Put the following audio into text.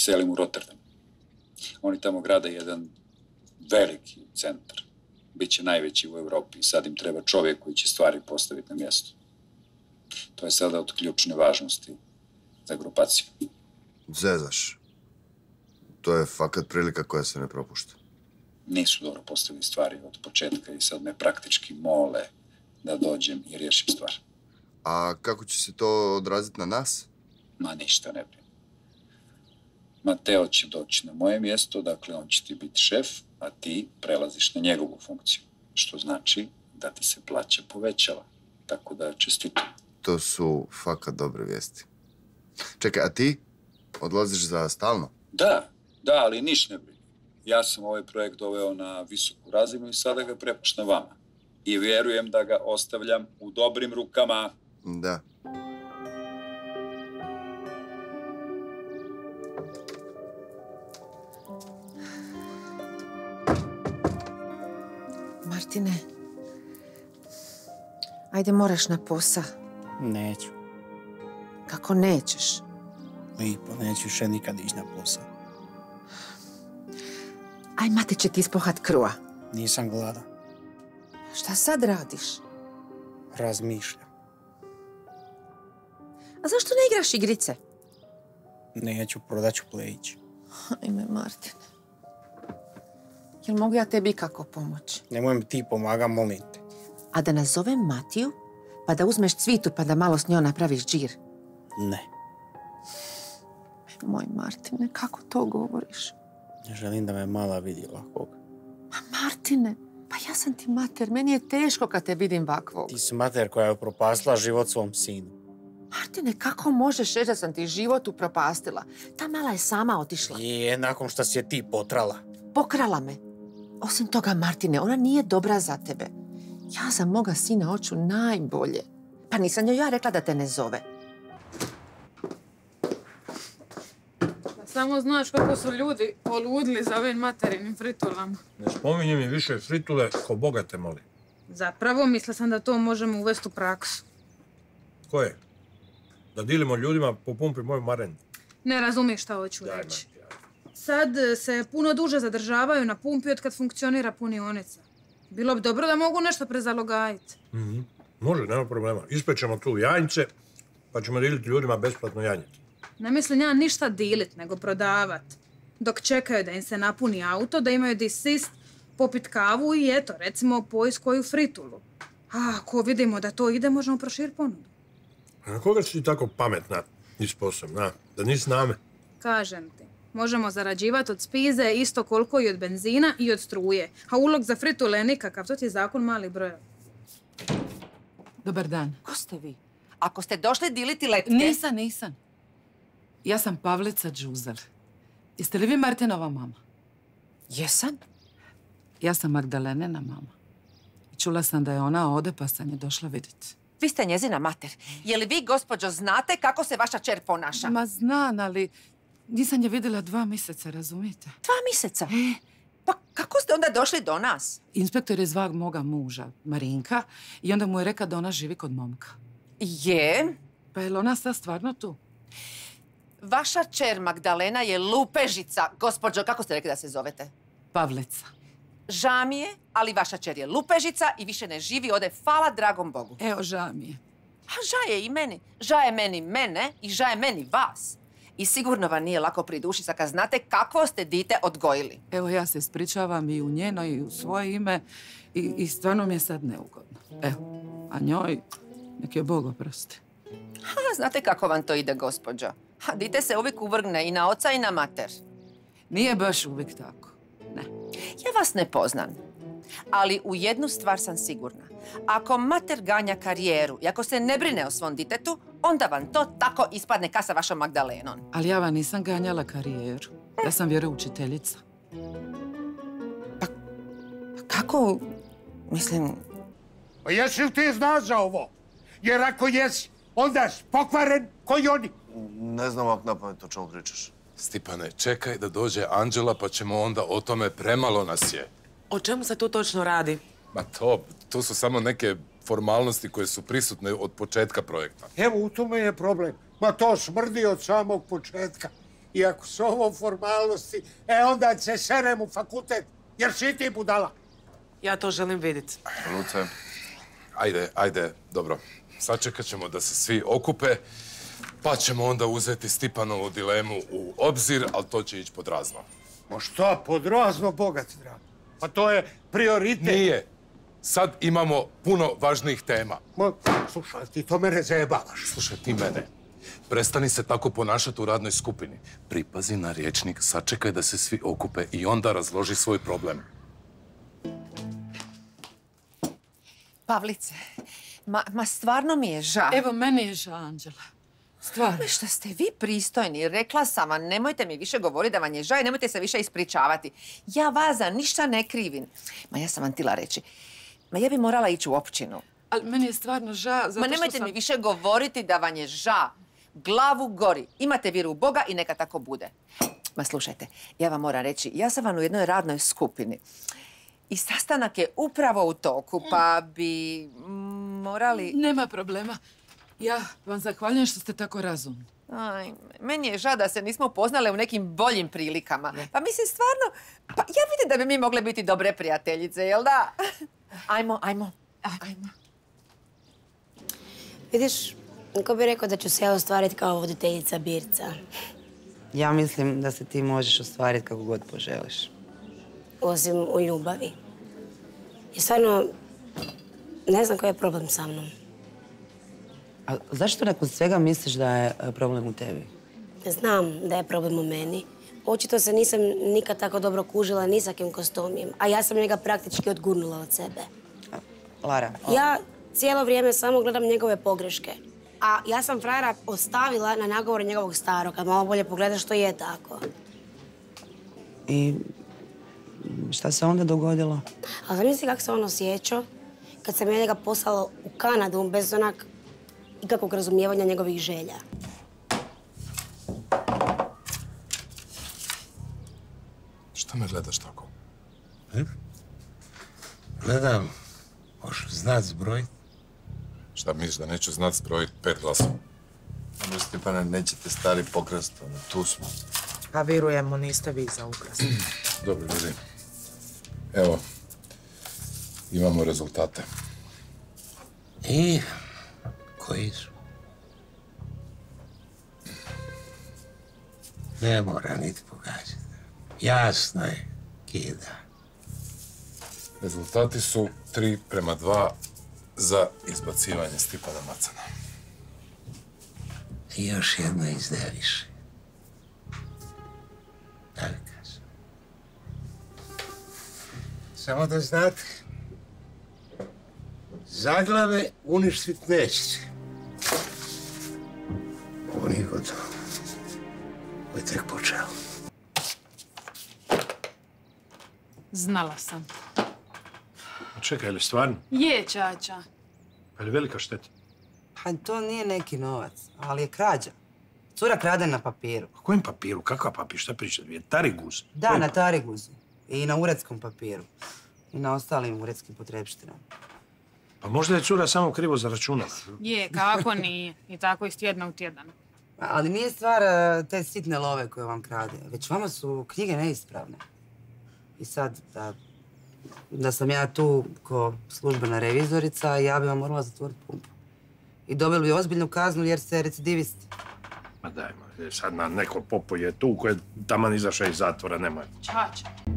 selim u Rotterdam. Oni tamo grade jedan veliki centar. Biće najveći u Evropi i sad im treba čovjek koji će stvari postaviti na mjesto. To je sada od ključne važnosti za grupaciju. Zezaš. To je fakat prilika koja se ne propušta. Nisu dobro postavili stvari od početka i sad me praktički mole da dođem i riješim stvar. A kako će se to odraziti na nas? Ma ništa ne brine. Mateo će doći na moje mjesto, dakle on će ti biti šef, a ti prelaziš na njegovu funkciju. Što znači da ti se plaća povećava. Tako da čestitam. To su fakat dobre vijesti. Čekaj, a ti odlaziš za stalno? Da, ali niš ne brine. Ja sam ovaj projekt doveo na visoku razinu i sada ga prepuštam vama. I vjerujem da ga ostavljam u dobrim rukama. Da. Martine, ajde moraš na posao. Neću. Kako nećeš? Lipo, neću više nikad ići na posao. Aj, mate će ti ispohat kruha. Nisam gladan. Šta sad radiš? Razmišljam. A zašto ne igraš igrice? Neću, prodat ću plejić. Ajme, Martine. Jel mogu ja tebi kako pomoći? Nemoj mi ti pomagam, molim te. A da nazovem Matiju, pa da uzmeš Cvitu, pa da malo s njom napraviš džir? Ne. Moj Martine, kako to govoriš? Ne želim da me mala vidi ovakvog. Ma Martine, pa ja sam ti mater, meni je teško kad te vidim ovakvog. Ti si mater koja je upropastila život svom sinu. Martine, kako možeš reći da sam ti život upropastila? Ta mala je sama otišla. Je, nakon što si je ti potrala. Pokrala me. Osim toga, Martine, ona nije dobra za tebe. Ja za moga sina hoću najbolje. Pa nisam joj ja rekla da te ne zove. Samo znaš kako su ljudi poludili za ovim materinim fritulama. Ne spominji mi više fritule ko Boga te moli. Zapravo, mislila sam da to možemo uvesti u praksu. Koje? Da dilimo ljudima po pumpi moju marenju. Ne razumiješ šta hoću reći. Sad se puno duže zadržavaju na pumpi od kad funkcionira punionica. Bilo bi dobro da mogu nešto prezalogajiti. Može, nema problema. Ispećemo tu janjce, pa ćemo diliti ljudima besplatno janjeti. Ne mislim ja ništa dilit, nego prodavat. Dok čekaju da im se napuni auto, da imaju di sist, popit kavu i eto, recimo pojist koju fritulu. A ako vidimo da to ide, možemo proširiti ponudu. A na koga si ti tako pametna i sposobna? Da nisi name? Kažem ti, možemo zarađivati od spize isto koliko i od benzina i od struje. A ulog za fritule je nikakav, to ti je zakon mali broj. Dobar dan. Ko ste vi? Ako ste došli diliti letke... Nisam. Ja sam Pavlica Đuzar. Jeste li vi Martinova mama? Jesam? Ja sam Magdalenina mama. Čula sam da je ona ode, pa sam je došla vidjeti. Vi ste njezina mater. Je li vi, gospođo, znate kako se vaša čer ponaša? Ma znam, ali nisam je vidjela 2 mjeseca, razumijete? 2 mjeseca? Pa kako ste onda došli do nas? Inspektor je zvao moga muža, Marinka, i onda mu je rekao da ona živi kod momka. Je? Pa je li ona sad stvarno tu? Vaša čer Magdalena je lupežica. Gospođo, kako ste rekli da se zovete? Pavlica. Ža mi je, ali vaša čer je lupežica i više ne živi ode, hvala dragom Bogu. Evo, ža mi je. A ža je i meni. Ža je meni mene i ža je meni vas. I sigurno vam nije lako pridušiti kad znate kakvo ste dite odgojili. Evo, ja se ispričavam i u njeno i u svoje ime i stvarno mi je sad neugodno. Evo, a njoj nek je Bog oprosti. Znate kako vam to ide, gospođo? Dite se uvijek uvrgne i na oca i na mater. Nije baš uvijek tako, ne. Ja vas ne poznam, ali u jednu stvar sam sigurna. Ako mater ganja karijeru i ako se ne brine o svom ditetu, onda vam to tako ispadne ka sa vašom Magdalenom. Ali ja vam nisam ganjala karijeru. Ja sam vjeroučiteljica. Pa kako? Mislim... Pa jesi li ti znaš za ovo? Jer ako jesi, onda si pokvaren koji oni. Ne znam ovak napamet o čemu pričaš. Stipane, čekaj da dođe Anđela pa ćemo onda o tome, premalo nas je. O čemu se tu točno radi? Ma to su samo neke formalnosti koje su prisutne od početka projekta. Evo, u tome je problem. Ma to smrdi od samog početka. I ako su ovo formalnosti, onda se serem u fakultet, jer si ti budala. Ja to želim vidjeti. Luce, ajde, dobro. Sačekat ćemo da se svi okupe, pa ćemo onda uzeti Stipanovu dilemu u obzir, ali to će ići pod razno. Ma šta, pod razno, bogat drag. Pa to je prioritet. Nije. Sad imamo puno važnijih tema. Ma, slušaj, ti to mene zajebavaš. Slušaj, ti mene. Prestani se tako ponašati u radnoj skupini. Pripazi na rječnik, sačekaj da se svi okupe i onda razloži svoj problem. Pavlice, ma stvarno mi je žao. Evo, meni je žao, Anđela. Stvarno. Šta ste vi pristojni? Rekla sam vam, nemojte mi više govoriti da vam je žao i nemojte se više ispričavati. Ja vas za ništa ne krivim. Ma ja sam vam htjela reći. Ma ja bi morala ići u općinu. Ali meni je stvarno žao zato što sam... Ma nemojte mi više govoriti da vam je žao. Glavu gori. Imate vjeru u Boga i neka tako bude. Ma slušajte, ja vam moram reći, ja sam vam u jednoj radnoj skupini. I sastanak je upravo u toku, pa bi morali... Nema problema. Ja vam zahvaljujem što ste tako razumni. Aj, meni je žao da se nismo upoznale u nekim boljim prilikama. Pa mislim, stvarno, pa ja vidim da bi mi mogle biti dobre prijateljice, jel da? Ajmo. Vidiš, ko bi rekao da ću se ja ostvariti kao voditeljica Birca? Ja mislim da se ti možeš ostvariti kako god poželiš. Osim u ljubavi. I stvarno, ne znam koji je problem sa mnom. A zašto nakon svega misliš da je problem u tebi? Znam da je problem u meni. Očito se nisam nikad tako dobro kužila ni sa kim Kostomijem, a ja sam njega praktički odgurnula od sebe. Lara... Ja cijelo vrijeme samo gledam njegove pogreške. A ja sam frajera ostavila na nagovor njegovog starog, a malo bolje pogledaš što je tako. I šta se onda dogodilo? A zamisli kako se on osjećao kad sam ja njega poslala u Kanadu bez onak ikakvog razumijevanja njegovih želja. Šta me gledaš tako? Gledam, možeš znat zbroj? Šta misliš da neću znat zbrojit 5 glasova? Ono, Stipane, nećete stari pokrasti, tu smo. Pa vjerujemo, niste vi za ukras. Dobro, ljudi. Evo, imamo rezultate. I koji su? Ne mora niti pogađati. Jasno je, kida. Rezultati su 3:2 za izbacivanje Stipana Macana. I još jedno izdaje više. Tako kažem. Samo da znate, zaglave uništit nećete. Ovo nije gotovo. Ovo je tek počeo. Znala sam. Čekaj, ili stvarno? Je, čača. Pa je li velika šteta? Pa to nije neki novac, ali je krađa. Cura krade na papiru. Na kojem papiru? Kakav papir? Šta pričate? Je tariguz? Da, na tariguzu. I na uredskom papiru. I na ostalim uredskim potrebštinama. Pa možda je cura samo krivo zaračunala. Je, kako nije. I tako iz tjedna u tjedan. Ali nije stvar te sitne love koje vam krade. Već vama su knjige neispravne. I sad, da sam ja tu ko službena revizorica, ja bi vam morala zatvoriti pumpu. I dobili bi ozbiljnu kaznu jer ste recidivisti. Ma daj, sad na neko popo je tu koje taman izašao iz zatvora, nemoj. Čača.